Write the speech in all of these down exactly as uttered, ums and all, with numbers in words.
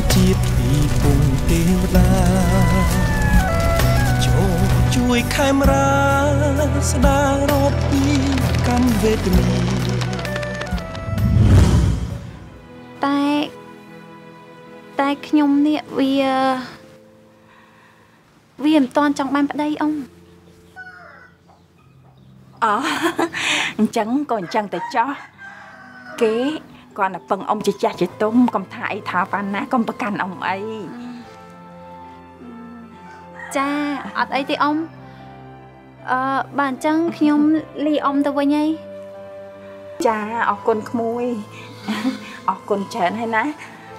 ជាតិពីពងទេវតាចូលជួយខេមរាស្ដាររត់ពីកម្មវេទនីតែតែខ្ញុំនេះវាវាមិនតាន់ចង់បានប្តីអ៊ំអូអញ្ចឹងក៏អញ្ចឹងតែចោះគេគាត់តែពឹងអ៊ំជាចាស់ជាទុំកុំថាអីថាប៉ាណាកុំប្រកាន់អ៊ំអីចាអត់អីទេអ៊ំអឺបើអញ្ចឹងខ្ញុំលីអ៊ំទៅវិញហីចាអរគុណក្មួយអរគុណច្រើនហើយណា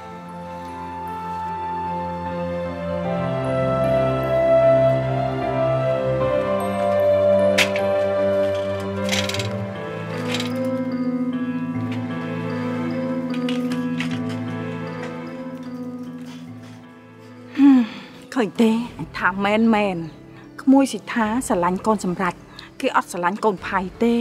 ឃើញទេថាមែនមែនក្មួយសិដ្ឋាស្រឡាញ់កូនសម្រេចគេអត់ស្រឡាញ់កូនផៃទេ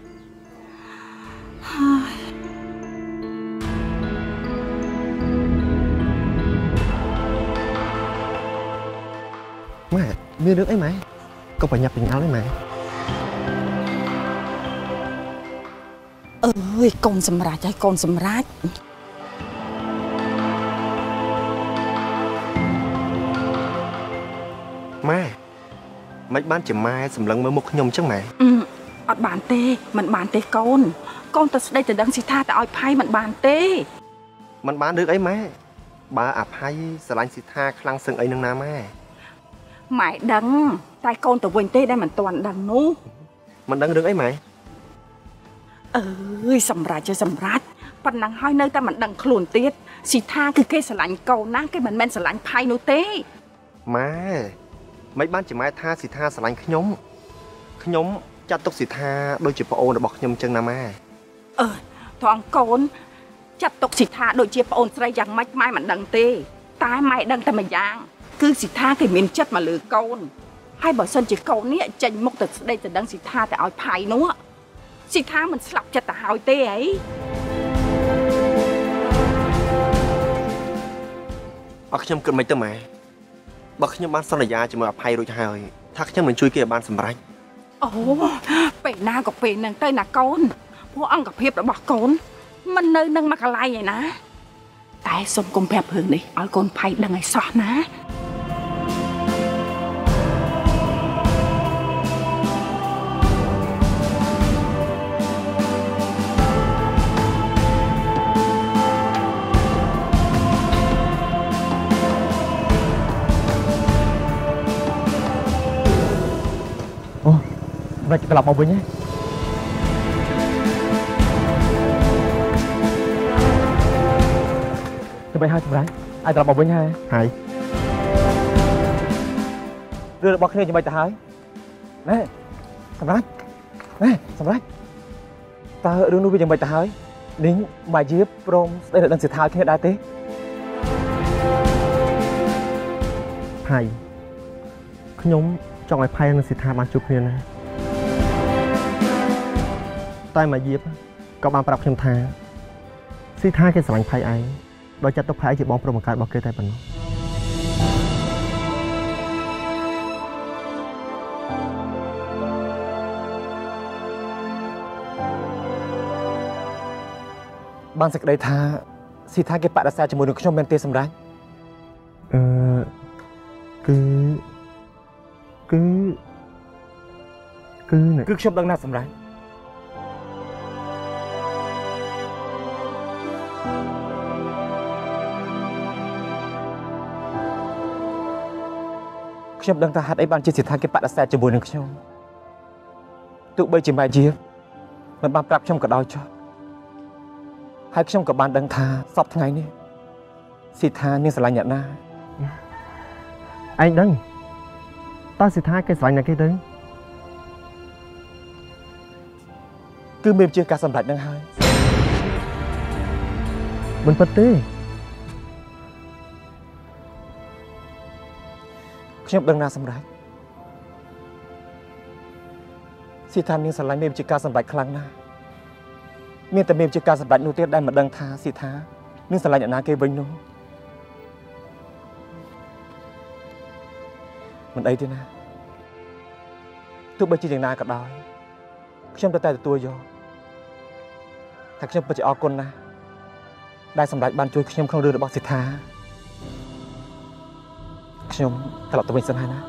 ម៉ែមានរឿងអីម៉ែកុំបញ្ញាប់បញ្ញាល់ទេម៉ែអើយកូនសម្រេចហើយកូនសម្រេចម៉ែមិនបានជាម៉ែសម្លឹងមើលមុខខ្ញុំអញ្ចឹងម៉ែអត់បានទេមិនបានទេកូនកូនទៅស្ដីទៅដឹងសិដ្ឋាទៅឲ្យផៃមិនបានទេមិនបានរឿងអីម៉ែបើអាផៃស្រឡាញ់សិដ្ឋាខ្លាំងសឹងអីនឹងណាម៉ែម៉ែដឹងតែកូនទៅវិញទេដែលមិនទាន់ដឹងនោះមិនដឹងរឿងអីម៉ែអើយសម្រាប់ចេះសម្រាប់ប៉ុណ្ណឹងហើយនៅតែមិនដឹងខ្លួនទៀតសិដ្ឋាគឺគេស្រឡាញ់កូនណាគេមិនមែនស្រឡាញ់ផៃនោះទេម៉ែមិនបានជាម៉ែថាសិដ្ឋាស្រឡាញ់ខ្ញុំខ្ញុំចាត់ទុកសិដ្ឋាដូចជាប្អូនរបស់ខ្ញុំអញ្ចឹងណាម៉ែអឺត្រង់កូនចាត់ទុកសិដ្ឋាដូចជាប្អូនស្រីយ៉ាងម៉េចម៉ែមិនដឹងទេតែម៉ែដឹងតែម្យ៉ាងគឺសិដ្ឋាគេមានចិត្តមកលើកូនហើយបើសិនជាកូននេះចេញមុខទៅស្ដីទៅដឹងសិដ្ឋាទៅឲ្យផៃនោះសិដ្ឋាមិនស្លាប់ចិត្តទៅហើយទេហីអរខ្ញុំគិតមិនទៅម៉ែបើខ្ញុំបានសន្យាជាមួយអភ័យរួចហើយថាខ្ញុំនឹងជួយគេឲ្យបានសម្រេចអូពេលណាក៏ពេលហ្នឹងទៅណាកូនព្រោះអង្គភាពរបស់កូនមិននៅនឹងមកកន្លែងឯណាតែសុំកុំប្រាប់រឿងនេះឲ្យកូនផៃដឹងឲ្យសោះណាមិនត្រឡប់មកវិញទេទៅបីហើយសម្រាប់អាចត្រឡប់មកវិញហើយហើយរឿងរបស់គ្នាយ៉ាងម៉េចទៅហើយណែសម្រាប់ណែសម្រាប់តើរឿងនោះវាយ៉ាងម៉េចទៅហើយនាងម៉ាយាព្រមស្ដីរដឹងសិដ្ឋាគ្នាដែរទេហើយខ្ញុំចង់ឲ្យផៃនិងសិដ្ឋាបានជួបគ្នាណាតែមកយាបក៏បានប្រាប់ខ្ញុំថាស៊ីថាគេស្រឡាញ់ផៃឯងដោយចាត់ទុកផៃជាបងប្រុសបង្កើតរបស់គេតែប៉ុណ្ណោះបានសេចក្តីថាស៊ីថាគេបដិសេធជាមួយនឹងខ្ញុំមែនទេសម្រាប់អឺគឺគឺគឺគឺខ្ញុំដឹងណាស់សម្រាប់ខ្ញុំដឹងថាហេតុអីបានជាសិដ្ឋាគេបដិសេធជាមួយនឹងខ្ញុំទោះបីជាម៉ែយាមិនបានប្រាប់ខ្ញុំក៏ដោយចុះហើយខ្ញុំក៏បានដឹងថាសពថ្ងៃនេះសិដ្ឋានាងស្រឡាញ់អ្នកណាឯងដឹងតើសិដ្ឋាគេស្រឡាញ់អ្នកគេទៅគឺមានជាការសម្រេចនឹងហើយមិនពិតទេខ្ញុំដឹងណាសម្រាប់សិដ្ឋានាងស្រឡាញ់មានជាការសម្រេចខ្លាំងណាស់មានតែមានជាការសម្រេចនោះទៀតដែលមិនដឹងថាសិដ្ឋានាងស្រឡាញ់អ្នកណាគេវិញនោះមិនអីទេណាទោះបីជាយ៉ាងណាក៏ដោយខ្ញុំតែតែទទួលយកថាខ្ញុំពិតជាអរគុណណាស់ដែលសម្ដេចបានជួយខ្ញុំក្នុងរឿងរបស់សិដ្ឋាខ្ញុំត្រឡប់ទៅវិញសិនហើយណា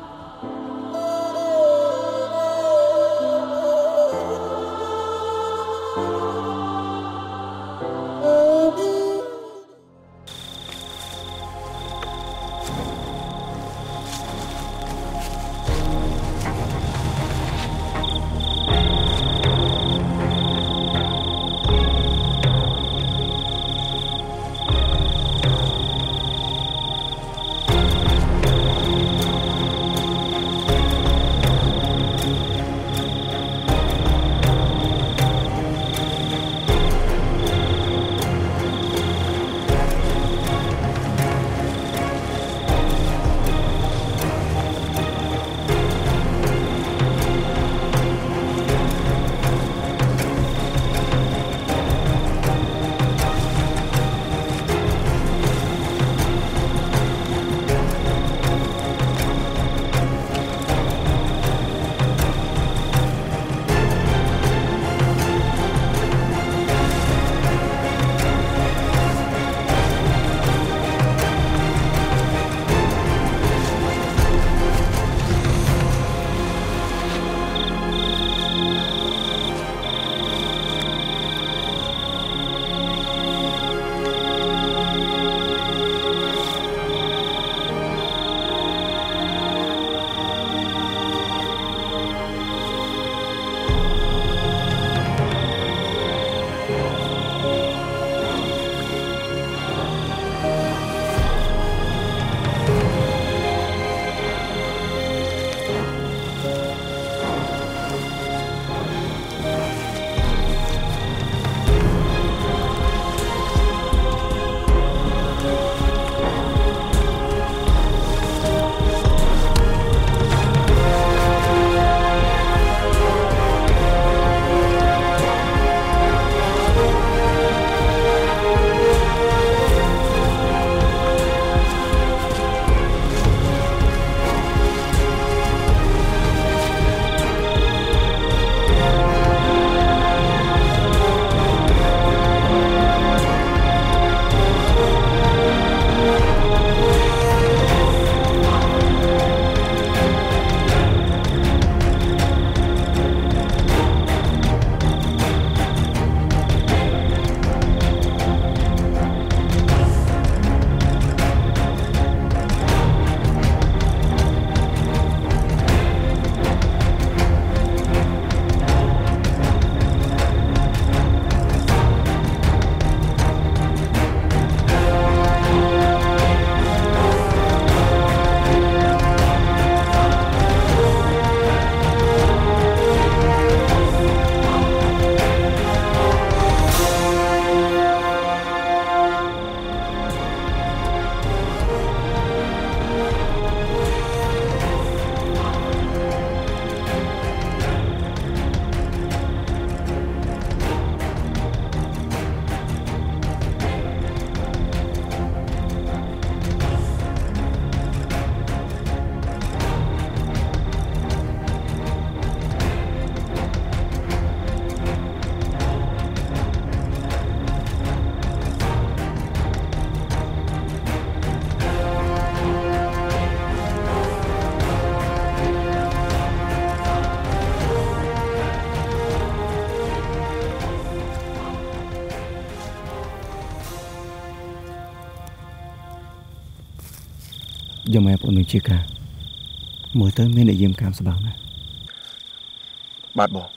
យកមកបងនឹងជាការមើលទៅមានអ្នកយាមកាមស្បើណាបាទបង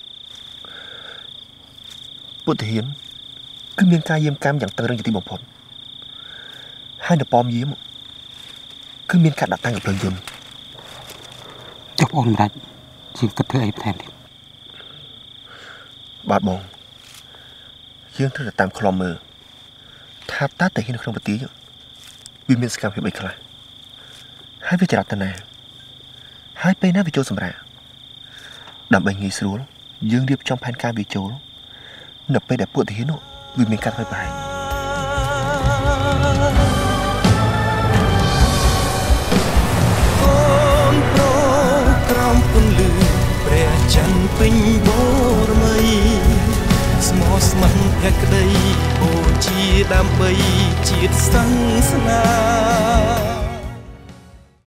ពុទ្ធិហានគឺមានការយាមកាមយ៉ាងតឹងរ៉ឹងជាទីបំផុតហើយនៅប៉មយាមគឺមានការដាក់តាំងកំភ្លើងយន្តចុះបងមិនដាច់ជាងគិតធ្វើអីបន្ថែមទៀតបាទបងយើងត្រូវតែតាមខ្លំមើលថាតើតាហ៊ាននៅក្នុងប្រទេសវាមានសកម្មភាពអីខ្លះហើយវាចរិតទៅណាហើយពេលណាវាចូលសម្រាប់ដើម្បីងាយស្រួលយើងរៀបចំផែនការវាចូលនៅពេលដែលពួកទាហាននោះវាមានការធ្វើប្រហែលអូនប្រពេញបូរមីស្មោះស្ម័គ្រភក្តីបូជាដើម្បីជាតិសង្ស្នា